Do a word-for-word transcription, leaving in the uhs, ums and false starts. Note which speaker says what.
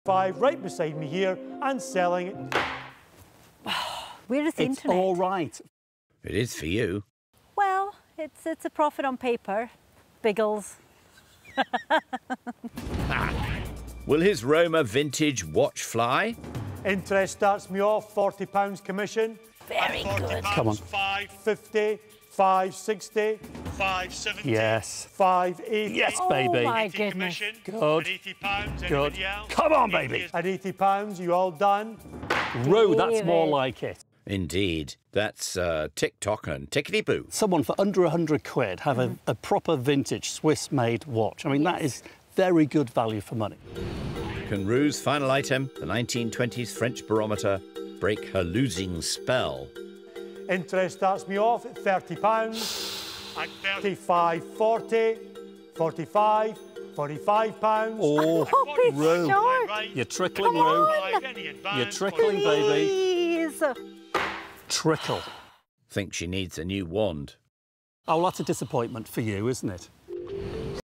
Speaker 1: five right beside me here and selling it.
Speaker 2: Where is the
Speaker 3: It's
Speaker 2: internet?
Speaker 3: all right.
Speaker 4: It is for you.
Speaker 2: Well, it's, it's a profit on paper. Biggles.
Speaker 4: Will his Roma vintage watch fly?
Speaker 1: Interest starts me off, forty pounds commission.
Speaker 2: Very good.
Speaker 3: Come on.
Speaker 1: five fifty, five sixty, five seventy,
Speaker 3: Yes.
Speaker 1: five eighty.
Speaker 3: Yes,
Speaker 2: Oh
Speaker 3: baby.
Speaker 2: my goodness.
Speaker 3: Good.
Speaker 1: eighty pounds,
Speaker 3: Good.
Speaker 1: anybody else?
Speaker 3: Come on, baby.
Speaker 1: At eighty pounds, you all done?
Speaker 3: Roo, that's more
Speaker 2: David.
Speaker 3: like it.
Speaker 4: Indeed. That's uh, tick-tock and tickety-boo.
Speaker 3: Someone for under a hundred quid have a, a proper vintage Swiss-made watch. I mean, that is very good value for money.
Speaker 4: Can Rue's final item, the nineteen twenties French barometer, break her losing spell?
Speaker 1: Interest starts me off at thirty pounds. At thirty-five, forty, forty-five, forty-five pounds.
Speaker 3: Oh,
Speaker 2: Oh,
Speaker 3: Roo.
Speaker 2: short.
Speaker 3: You're trickling,
Speaker 2: Come
Speaker 3: Roo.
Speaker 2: on.
Speaker 3: You're trickling, baby.
Speaker 2: Please.
Speaker 3: Trickle.
Speaker 4: Think she needs a new wand.
Speaker 3: Oh, that's a disappointment for you, isn't it?